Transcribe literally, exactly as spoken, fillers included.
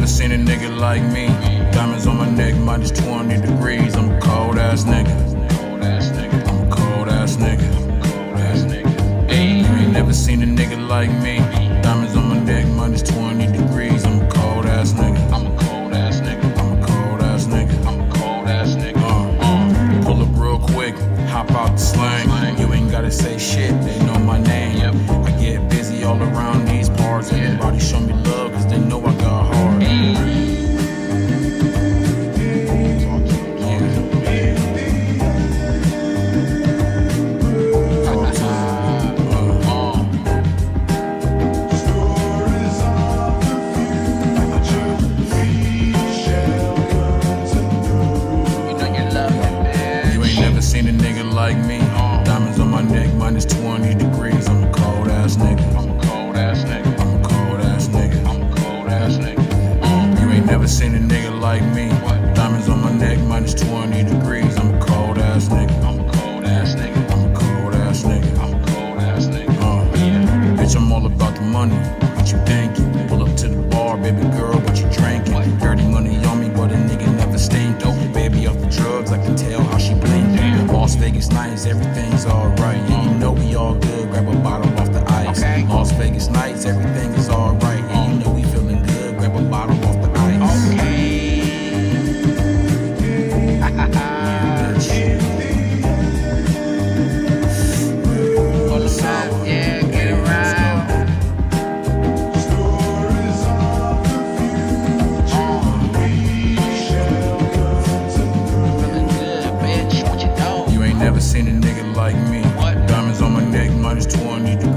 seen a nigga like me. Diamonds on my neck, minus twenty degrees. I'm a cold ass nigga. I'm a cold ass nigga. You ain't never seen a nigga like me. Diamonds on my neck, minus twenty degrees. I'm a cold ass nigga. I'm a cold ass nigga. I'm a cold ass nigga. I'm a cold ass nigga. Uh, uh, pull up real quick, hop out the slang. You ain't gotta say shit, they know my name. I get busy all around these parts. Everybody show me love, cause they know I got hard. Seen a nigga like me. Diamonds on my neck, minus twenty degrees. I'm a cold ass nigga. I'm a cold ass nigga. I'm a cold ass nigga. I'm a cold ass nigga. You ain't never seen a nigga like me. Diamonds on my neck, minus twenty degrees. I'm a cold ass nigga. I'm a cold ass nigga. I'm a cold ass nigga. I'm a cold ass nigga. Uh, bitch, I'm all about the money. What you thinking? Pull up to the bar, baby girl, what you drinking? Dirty money on me, but a nigga never stained dope. Baby off the drugs, I can tell how she blinked. Las Vegas nights, everything's alright. Yeah, you know we all good, grab a bottle off the ice. Okay. Las Vegas nights, everything is alright. Yeah, you know we feeling good, grab a bottle off the ice. Okay. Yeah, bitch. What's up? Yeah, get around. Never seen a nigga like me. What? Diamonds on my neck, minus twenty.